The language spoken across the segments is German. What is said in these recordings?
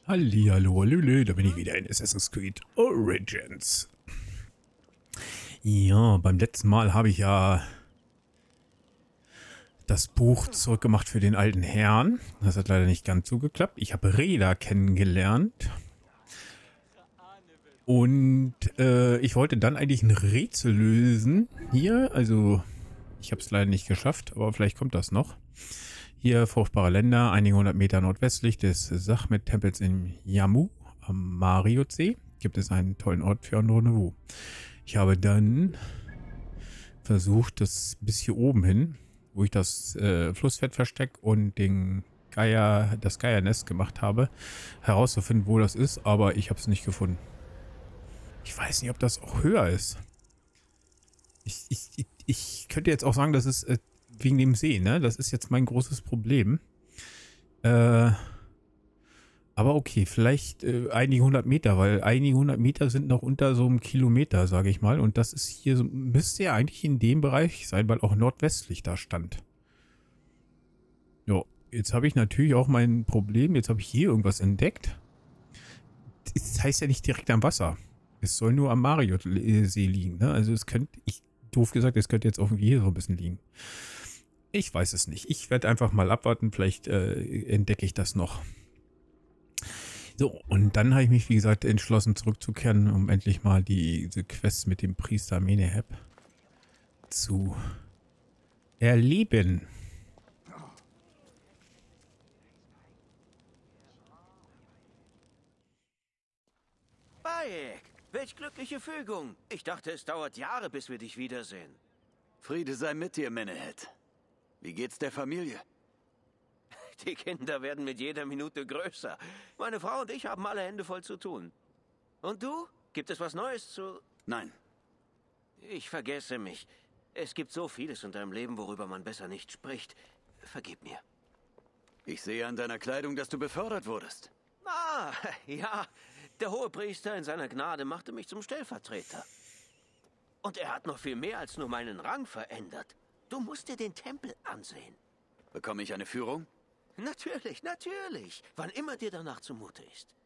Hallihallo, hallöle, da bin ich wieder in Assassin's Creed Origins. Ja, beim letzten Mal habe ich ja das Buch zurückgemacht für den alten Herrn. Das hat leider nicht ganz so geklappt. Ich habe Reda kennengelernt. Und ich wollte dann eigentlich ein Rätsel lösen. Hier, also ich habe es leider nicht geschafft, aber vielleicht kommt das noch. Hier fruchtbare Länder, einige 100 Meter nordwestlich des Sachmet-Tempels in Jammu am Mariutsee gibt es einen tollen Ort für ein Rendezvous. Ich habe dann versucht, das bis hier oben hin, wo ich das Flussfett versteckt und das Geiernest gemacht habe, herauszufinden, wo das ist, aber ich habe es nicht gefunden. Ich weiß nicht, ob das auch höher ist. Ich könnte jetzt auch sagen, das ist wegen dem See, ne? Das ist jetzt mein großes Problem. Aber okay, vielleicht einige 100 Meter, weil einige 100 Meter sind noch unter so einem Kilometer, sage ich mal. Und das ist hier, so, müsste ja eigentlich in dem Bereich sein, weil auch nordwestlich da stand. Jo, jetzt habe ich natürlich auch mein Problem. Jetzt habe ich hier irgendwas entdeckt. Das heißt ja nicht direkt am Wasser. Es soll nur am Mariutsee liegen, ne? Also es könnte, doof gesagt, es könnte jetzt irgendwie hier so ein bisschen liegen. Ich weiß es nicht. Ich werde einfach mal abwarten. Vielleicht entdecke ich das noch. So, und dann habe ich mich, wie gesagt, entschlossen zurückzukehren, um endlich mal diese Quest mit dem Priester Meneheb zu erleben. Bayek, welch glückliche Fügung. Ich dachte, es dauert Jahre, bis wir dich wiedersehen. Friede sei mit dir, Menehet. Wie geht's der Familie? Die Kinder werden mit jeder Minute größer. Meine Frau und ich haben alle Hände voll zu tun. Und du? Gibt es was Neues zu... Nein. Ich vergesse mich. Es gibt so vieles in deinem Leben, worüber man besser nicht spricht. Vergib mir. Ich sehe an deiner Kleidung, dass du befördert wurdest. Ah, ja. Der Hohepriester in seiner Gnade machte mich zum Stellvertreter. Und er hat noch viel mehr als nur meinen Rang verändert. Du musst dir den Tempel ansehen. Bekomme ich eine Führung? Natürlich, natürlich. Wann immer dir danach zumute ist.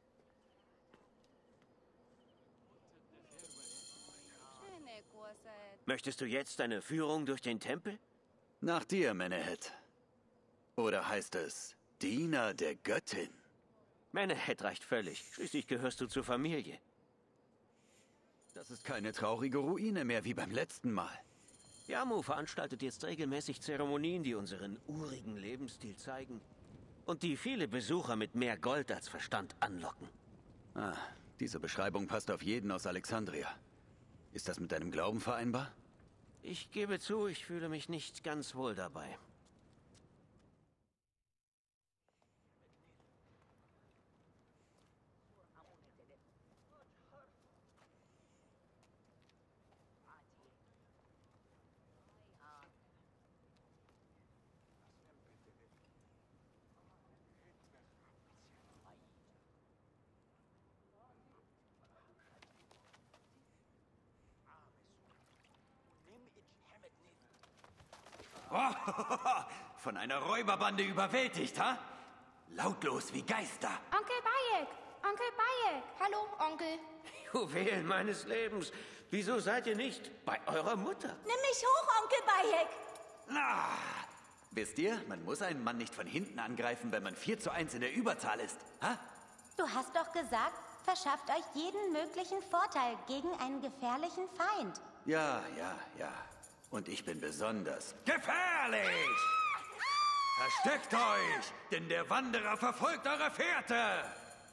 Möchtest du jetzt eine Führung durch den Tempel? Nach dir, Menehet. Oder heißt es Diener der Göttin? Menehet reicht völlig. Schließlich gehörst du zur Familie. Das ist keine traurige Ruine mehr wie beim letzten Mal. Jammu veranstaltet jetzt regelmäßig Zeremonien, die unseren urigen Lebensstil zeigen und die viele Besucher mit mehr Gold als Verstand anlocken. Ah, diese Beschreibung passt auf jeden aus Alexandria. Ist das mit deinem Glauben vereinbar? Ich gebe zu, ich fühle mich nicht ganz wohl dabei. Oh, von einer Räuberbande überwältigt, ha? Lautlos wie Geister. Onkel Bayek! Onkel Bayek! Hallo, Onkel. Juwelen meines Lebens. Wieso seid ihr nicht bei eurer Mutter? Nimm mich hoch, Onkel Bayek! Na, wisst ihr, man muss einen Mann nicht von hinten angreifen, wenn man 4:1 in der Überzahl ist, ha? Du hast doch gesagt, verschafft euch jeden möglichen Vorteil gegen einen gefährlichen Feind. Ja. Und ich bin besonders gefährlich! Versteckt euch, denn der Wanderer verfolgt eure Fährte!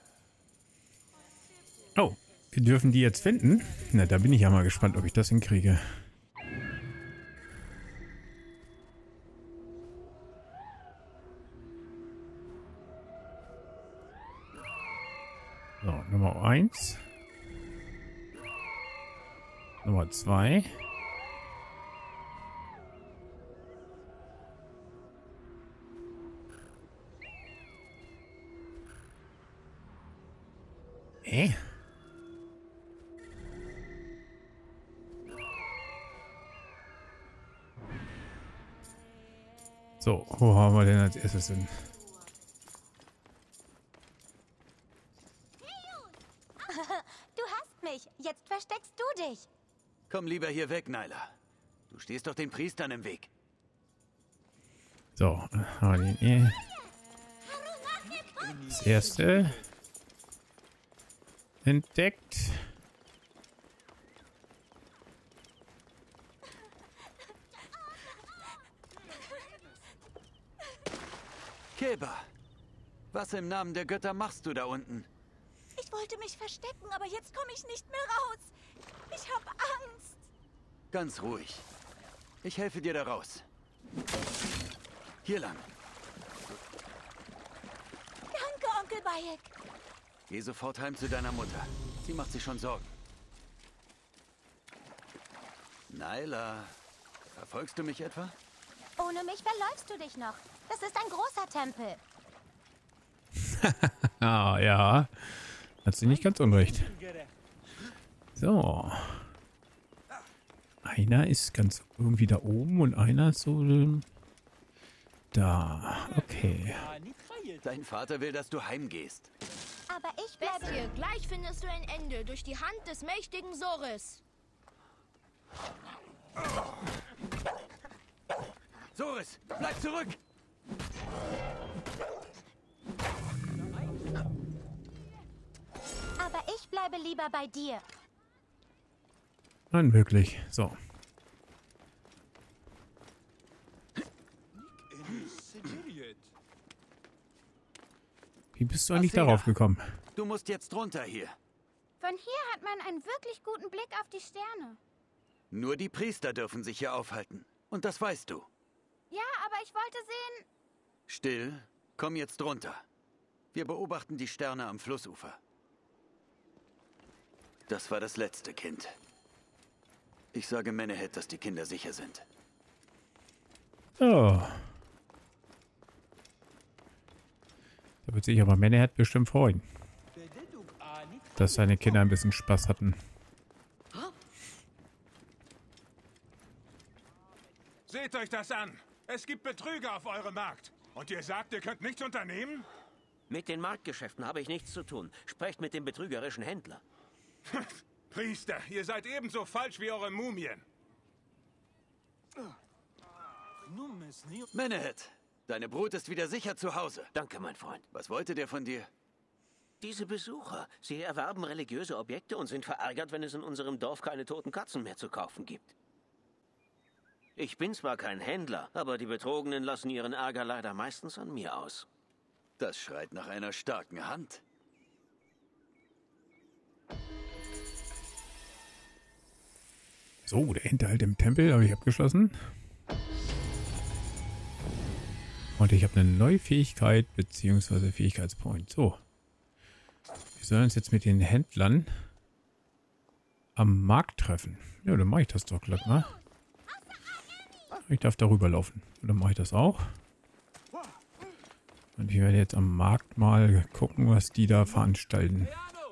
Oh, wir dürfen die jetzt finden? Na, da bin ich ja mal gespannt, ob ich das hinkriege. So, Nummer 1. Nummer 2. So, wo haben wir denn als erstes hin? Du hast mich. Jetzt versteckst du dich. Komm lieber hier weg, Nyla. Du stehst doch den Priestern im Weg. So, haben wir den das erste entdeckt. Keba, was im Namen der Götter machst du da unten? Ich wollte mich verstecken, aber jetzt komme ich nicht mehr raus. Ich habe Angst. Ganz ruhig. Ich helfe dir da raus. Hier lang. Danke, Onkel Bayek. Geh sofort heim zu deiner Mutter. Sie macht sich schon Sorgen. Nyla, verfolgst du mich etwa? Ohne mich verläufst du dich noch. Das ist ein großer Tempel. Ah, ja. Hat sie nicht ganz unrecht. So. Einer ist ganz irgendwie da oben und einer ist so da. Okay. Dein Vater will, dass du heimgehst. Aber ich bleibe... Bessie, gleich findest du ein Ende durch die Hand des mächtigen Soris. Soris, bleib zurück! Aber ich bleibe lieber bei dir. Nein, wirklich. So. Wie bist du eigentlich Athena, darauf gekommen? Du musst jetzt runter hier. Von hier hat man einen wirklich guten Blick auf die Sterne. Nur die Priester dürfen sich hier aufhalten. Und das weißt du. Ja, aber ich wollte sehen... Still, komm jetzt runter. Wir beobachten die Sterne am Flussufer. Das war das letzte Kind. Ich sage Menehet, dass die Kinder sicher sind. Oh. Da wird sich aber Menehet bestimmt freuen, dass seine Kinder ein bisschen Spaß hatten. Seht euch das an. Es gibt Betrüger auf eurem Markt. Und ihr sagt, ihr könnt nichts unternehmen? Mit den Marktgeschäften habe ich nichts zu tun. Sprecht mit dem betrügerischen Händler. Priester, ihr seid ebenso falsch wie eure Mumien. Menehet, deine Brut ist wieder sicher zu Hause. Danke, mein Freund. Was wollte der von dir? Diese Besucher, sie erwerben religiöse Objekte und sind verärgert, wenn es in unserem Dorf keine toten Katzen mehr zu kaufen gibt. Ich bin zwar kein Händler, aber die Betrogenen lassen ihren Ärger leider meistens an mir aus. Das schreit nach einer starken Hand. So, der Hinterhalt im Tempel habe ich abgeschlossen. Und ich habe eine neue Fähigkeit, beziehungsweise Fähigkeitspunkt. So. Wir sollen uns jetzt mit den Händlern am Markt treffen. Ja, dann mache ich das doch gleich mal. Ich darf darüber laufen. Und dann mache ich das auch. Und ich werde jetzt am Markt mal gucken, was die da veranstalten.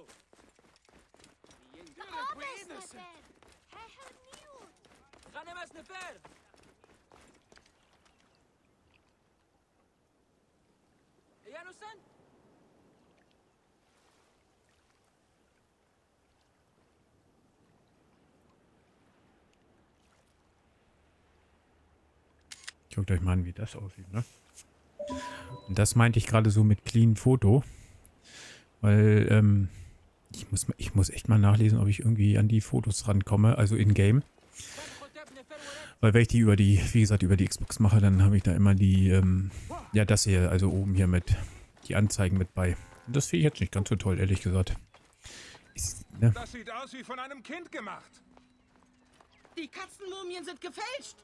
Guckt euch mal an, wie das aussieht, ne? Und das meinte ich gerade so mit clean Foto. Weil, ich muss echt mal nachlesen, ob ich irgendwie an die Fotos rankomme, also in-game. Weil wenn ich die über die, wie gesagt, über die Xbox mache, dann habe ich da immer die, ja das hier, also oben hier mit, die Anzeigen mit bei. Und das finde ich jetzt nicht ganz so toll, ehrlich gesagt. Ne? Das sieht aus wie von einem Kind gemacht. Die Katzenmumien sind gefälscht.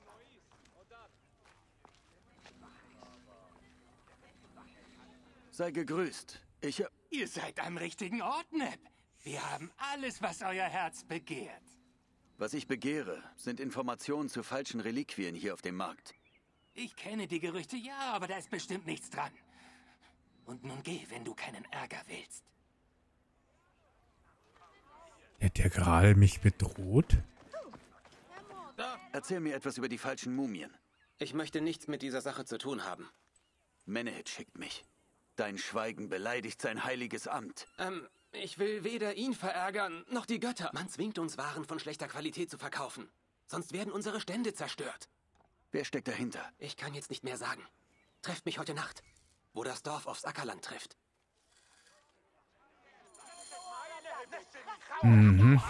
Sei gegrüßt. Ihr seid am richtigen Ort, Neb. Wir haben alles, was euer Herz begehrt. Was ich begehre, sind Informationen zu falschen Reliquien hier auf dem Markt. Ich kenne die Gerüchte, ja, aber da ist bestimmt nichts dran. Und nun geh, wenn du keinen Ärger willst. Hat der gerade mich bedroht? Erzähl mir etwas über die falschen Mumien. Ich möchte nichts mit dieser Sache zu tun haben. Menehet schickt mich. Dein Schweigen beleidigt sein heiliges Amt. Ich will weder ihn verärgern, noch die Götter. Man zwingt uns, Waren von schlechter Qualität zu verkaufen. Sonst werden unsere Stände zerstört. Wer steckt dahinter? Ich kann jetzt nicht mehr sagen. Trefft mich heute Nacht, wo das Dorf aufs Ackerland trifft. Mhm.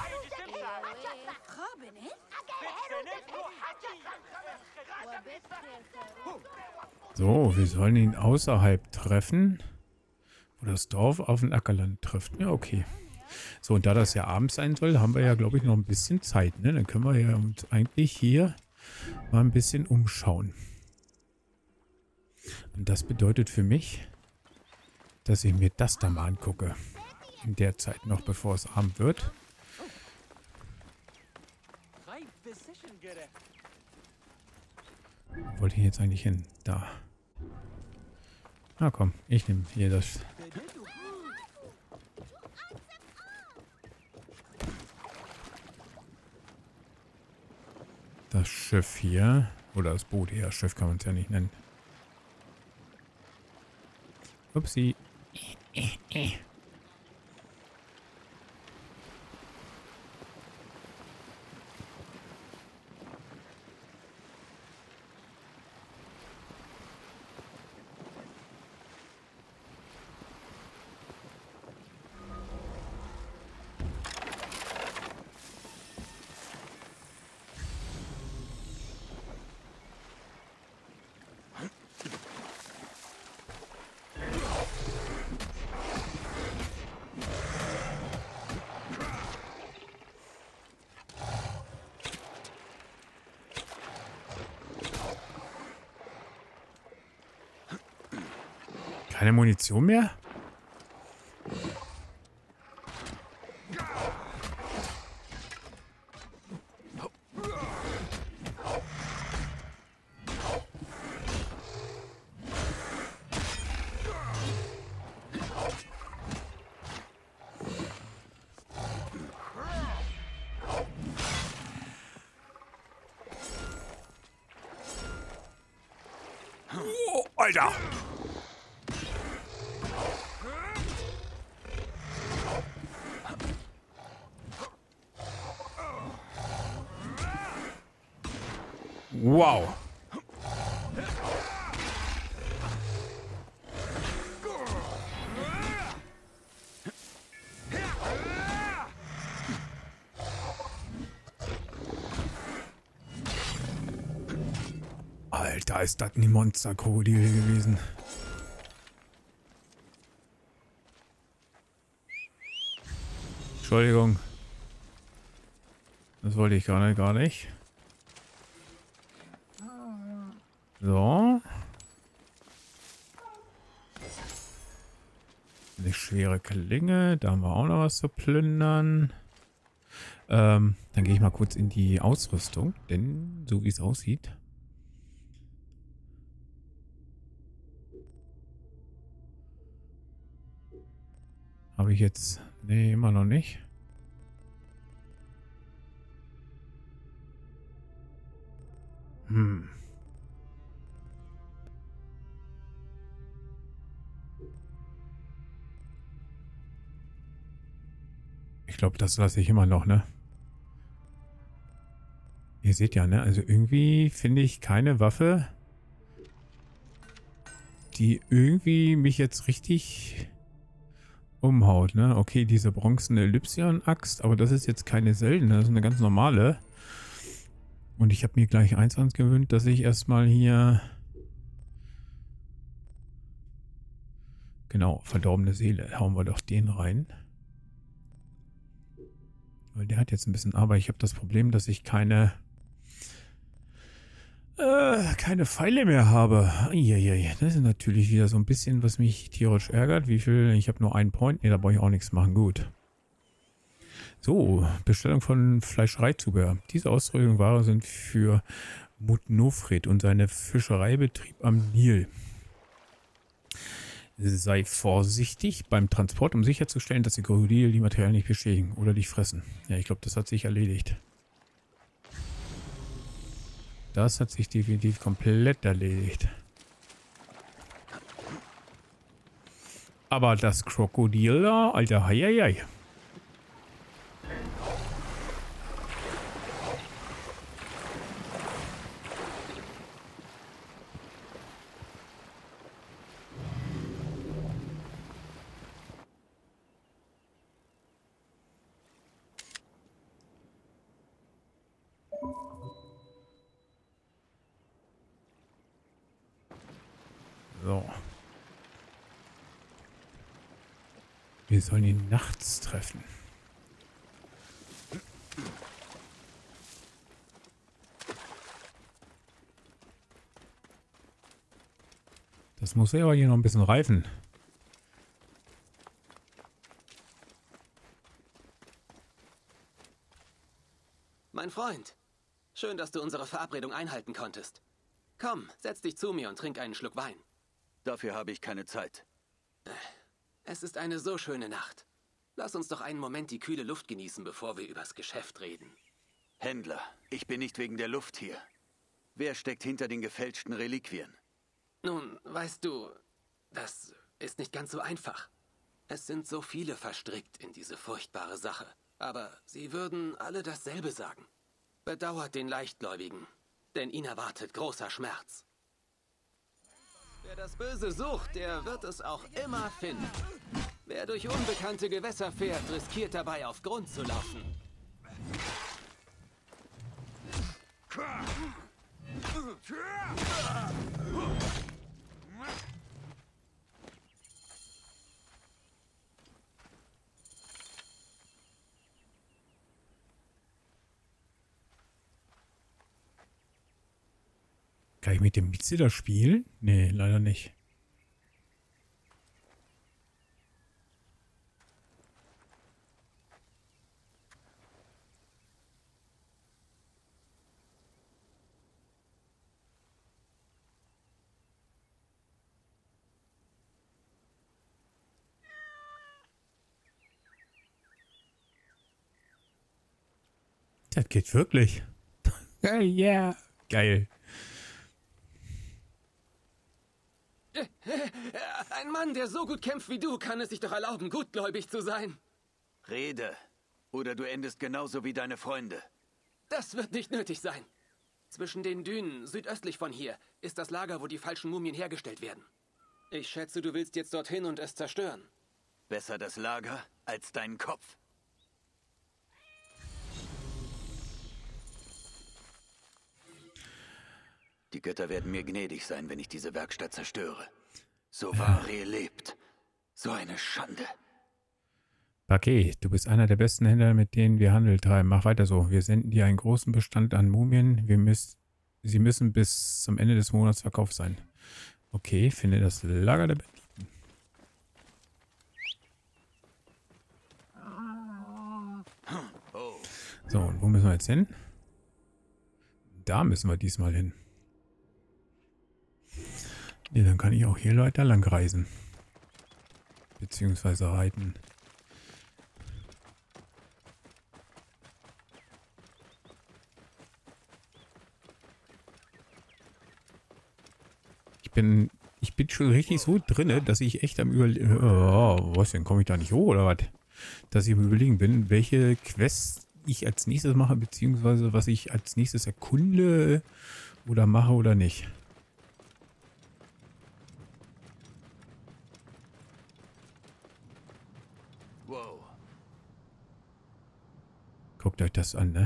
So, wir sollen ihn außerhalb treffen, wo das Dorf auf ein Ackerland trifft. Ja, okay. So, und da das ja abends sein soll, haben wir ja, glaube ich, noch ein bisschen Zeit, ne? Dann können wir ja uns eigentlich hier mal ein bisschen umschauen. Und das bedeutet für mich, dass ich mir das da mal angucke. In der Zeit noch, bevor es Abend wird. Wo wollte ich jetzt eigentlich hin? Da. Na komm, ich nehme hier das. Das Schiff hier. Oder das Boot hier. Schiff kann man es ja nicht nennen. Upsi. Keine Munition mehr? Oh, Alter! Wow. Alter, ist das ein Monsterkrokodil gewesen. Entschuldigung. Das wollte ich gar nicht. So. Eine schwere Klinge. Da haben wir auch noch was zu plündern. Dann gehe ich mal kurz in die Ausrüstung. Denn so wie es aussieht. Habe ich jetzt... Nee, immer noch nicht. Ich glaube, das lasse ich immer noch, ne? Ihr seht ja, ne? Also irgendwie finde ich keine Waffe, die irgendwie mich jetzt richtig umhaut, ne? Okay, diese bronzene Elypsion-Axt, aber das ist jetzt keine seltene, das ist eine ganz normale. Und ich habe mir gleich eins angewöhnt, dass ich erstmal hier... Genau, verdorbene Seele. Hauen wir doch den rein. Weil der hat jetzt ein bisschen... Aber ich habe das Problem, dass ich keine Pfeile mehr habe. Eieiei, das ist natürlich wieder so ein bisschen, was mich tierisch ärgert. Wie viel? Ich habe nur einen Point. Ne, da brauche ich auch nichts machen. Gut. So, Bestellung von Fleischereizubehör. Diese Ausrüstungsware sind für Mutnofred und seine Fischereibetrieb am Nil. Sei vorsichtig beim Transport, um sicherzustellen, dass die Krokodile die Materialien nicht beschädigen oder dich fressen. Ja, ich glaube, das hat sich erledigt. Das hat sich definitiv komplett erledigt. Aber das Krokodil da, alter, heieiei. So. Wir sollen ihn nachts treffen. Das muss ja aber hier noch ein bisschen reifen. Mein Freund, schön, dass du unsere Verabredung einhalten konntest. Komm, setz dich zu mir und trink einen Schluck Wein. Dafür habe ich keine Zeit. Es ist eine so schöne Nacht. Lass uns doch einen Moment die kühle Luft genießen, bevor wir übers Geschäft reden. Händler, ich bin nicht wegen der Luft hier. Wer steckt hinter den gefälschten Reliquien? Nun, weißt du, das ist nicht ganz so einfach. Es sind so viele verstrickt in diese furchtbare Sache. Aber sie würden alle dasselbe sagen. Bedauert den Leichtgläubigen, denn ihn erwartet großer Schmerz. Wer das Böse sucht, der wird es auch immer finden. Wer durch unbekannte Gewässer fährt, riskiert dabei auf Grund zu laufen. Kann ich mit dem Mietzitter spielen? Nee, leider nicht. Das geht wirklich. Ja, yeah. Geil. Ein Mann, der so gut kämpft wie du, kann es sich doch erlauben, gutgläubig zu sein. Rede. Oder du endest genauso wie deine Freunde. Das wird nicht nötig sein. Zwischen den Dünen, südöstlich von hier, ist das Lager, wo die falschen Mumien hergestellt werden. Ich schätze, du willst jetzt dorthin und es zerstören. Besser das Lager als deinen Kopf. Die Götter werden mir gnädig sein, wenn ich diese Werkstatt zerstöre. So Vari lebt. So eine Schande. Okay, du bist einer der besten Händler, mit denen wir Handel treiben. Mach weiter so. Wir senden dir einen großen Bestand an Mumien. Sie müssen bis zum Ende des Monats verkauft sein. Okay, finde das Lager der Banditen. So, und wo müssen wir jetzt hin? Da müssen wir diesmal hin. Ne, dann kann ich auch hier weiter lang reisen. Beziehungsweise reiten. Ich bin schon richtig so drinne, dass ich echt am Überlegen... Oh, was denn? Komme ich da nicht hoch oder was? Dass ich am Überlegen bin, welche Quests ich als nächstes mache, beziehungsweise was ich als nächstes erkunde oder mache oder nicht. Wow. Guckt euch das an, ne?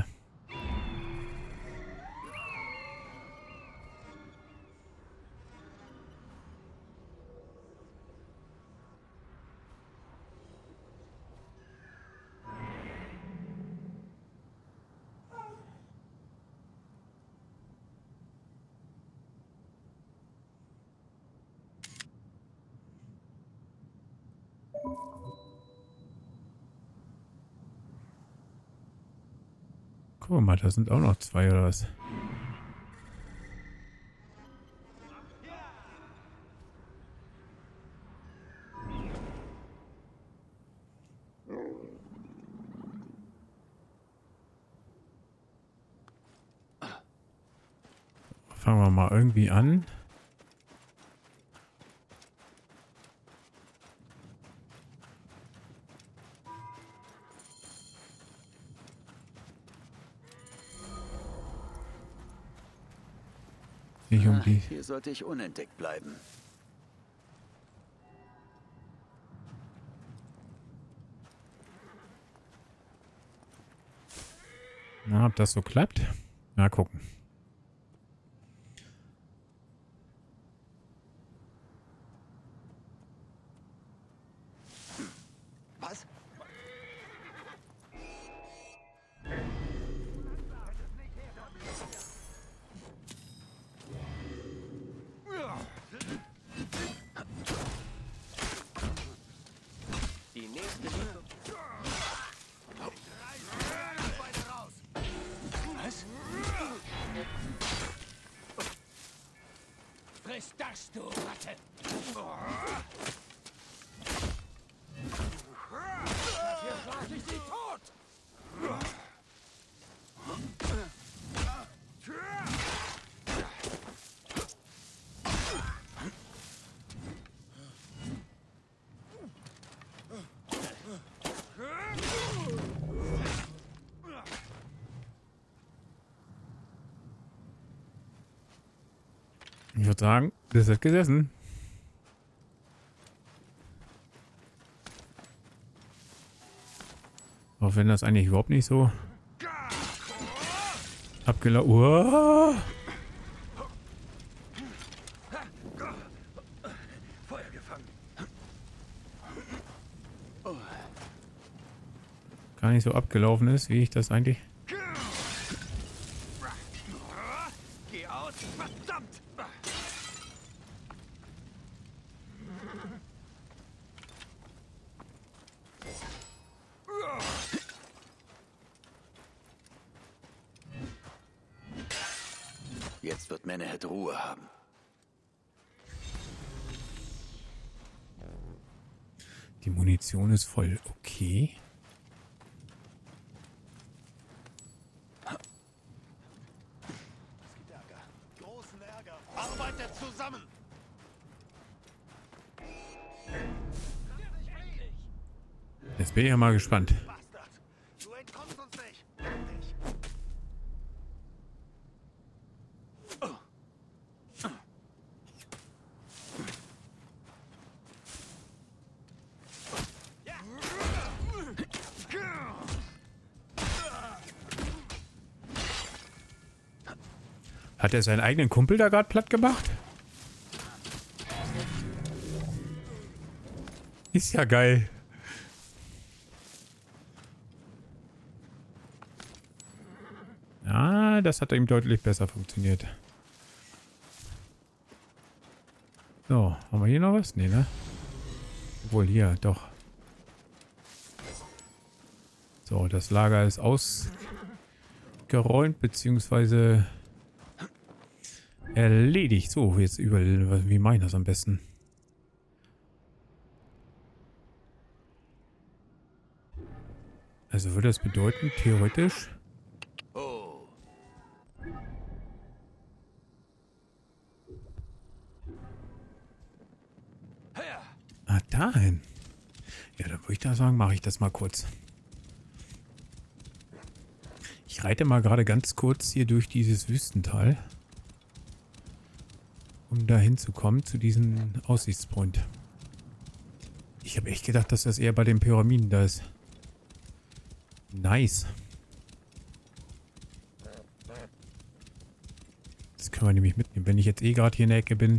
Guck mal, da sind auch noch zwei oder was? Fangen wir mal irgendwie an. Nicht um die. Hier sollte ich unentdeckt bleiben. Na, ob das so klappt? Mal gucken. Was? Die nächste Lieferung. Was? Friss das, du Ratte! Dafür schlag ich sie tot! Ich würde sagen, das hat gesessen. Auch wenn das eigentlich überhaupt nicht so abgelaufen. Feuer gefangen. Gar nicht so abgelaufen ist, wie ich das eigentlich. Geh aus, verdammt! Jetzt wird Menehet Ruhe haben. Die Munition ist voll. Okay. Großen Ärger. Arbeitet zusammen! Jetzt bin ich ja mal gespannt. Bastard! Du entkommst uns nicht! Hat er seinen eigenen Kumpel da gerade platt gemacht? Ist ja geil. Ja, das hat ihm deutlich besser funktioniert. So, haben wir hier noch was? Nee, ne? Obwohl, hier, doch. So, das Lager ist ausgeräumt, beziehungsweise erledigt. So, jetzt überall, wie mache ich das am besten? Also würde das bedeuten, theoretisch... Oh. Ah, dahin. Ja, dann würde ich da sagen, mache ich das mal kurz. Ich reite mal gerade ganz kurz hier durch dieses Wüstental. Um da hinzukommen, zu diesem Aussichtspunkt. Ich habe echt gedacht, dass das eher bei den Pyramiden da ist. Nice. Das können wir nämlich mitnehmen, wenn ich jetzt eh gerade hier in der Ecke bin.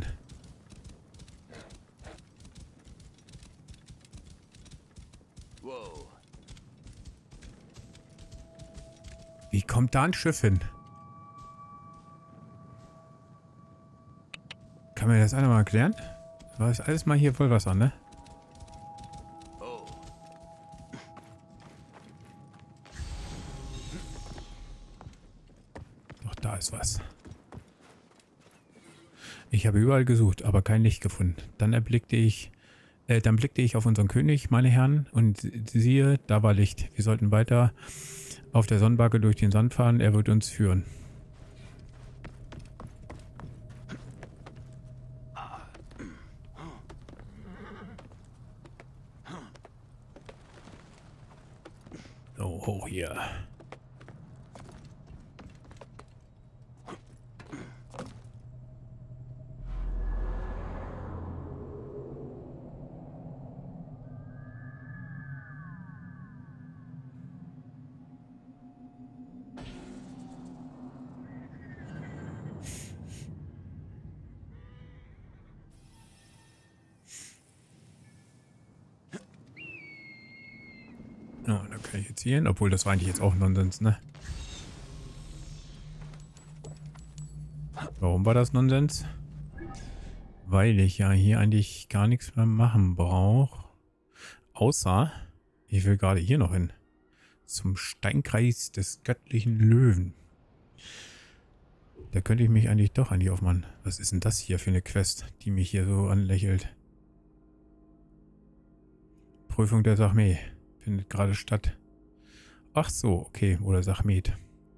Wow. Wie kommt da ein Schiff hin? Kann mir das einer mal erklären? War das alles mal hier voll Wasser, ne? Doch, da ist was. Ich habe überall gesucht, aber kein Licht gefunden. Dann blickte ich auf unseren König, meine Herren, und siehe, da war Licht. Wir sollten weiter auf der Sonnenbacke durch den Sand fahren. Er wird uns führen. So, hoch hier. Kann ich jetzt hier hin? Obwohl, das war eigentlich jetzt auch Nonsens, ne? Warum war das Nonsens? Weil ich ja hier eigentlich gar nichts mehr machen brauche. Außer, ich will gerade hier noch hin. Zum Steinkreis des göttlichen Löwen. Da könnte ich mich eigentlich doch an die aufmachen. Was ist denn das hier für eine Quest, die mich hier so anlächelt? Prüfung der Sachme findet gerade statt. Ach so, okay. Oder Sachmet.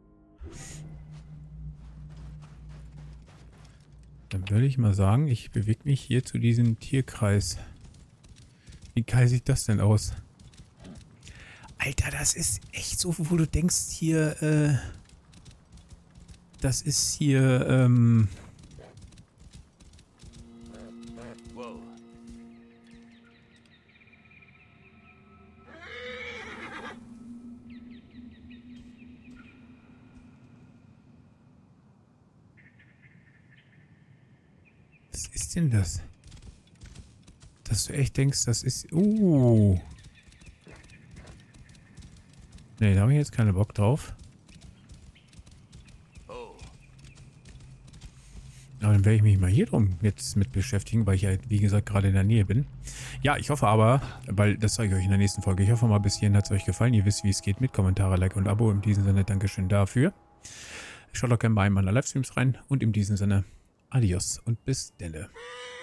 Dann würde ich mal sagen, ich bewege mich hier zu diesem Tierkreis. Wie geil sieht das denn aus? Alter, das ist echt so, wo du denkst hier, das ist hier, Wow. was ist denn das? Dass du echt denkst, das ist, nee, da habe ich jetzt keinen Bock drauf. Aber dann werde ich mich mal hier drum jetzt mit beschäftigen, weil ich ja, wie gesagt, gerade in der Nähe bin. Ja, ich hoffe aber, weil das zeige ich euch in der nächsten Folge. Ich hoffe mal, bis hierhin hat es euch gefallen. Ihr wisst, wie es geht mit Kommentare, Like und Abo. In diesem Sinne, Dankeschön dafür. Schaut doch gerne bei einem meiner Livestreams rein. Und in diesem Sinne, adios und bis denne.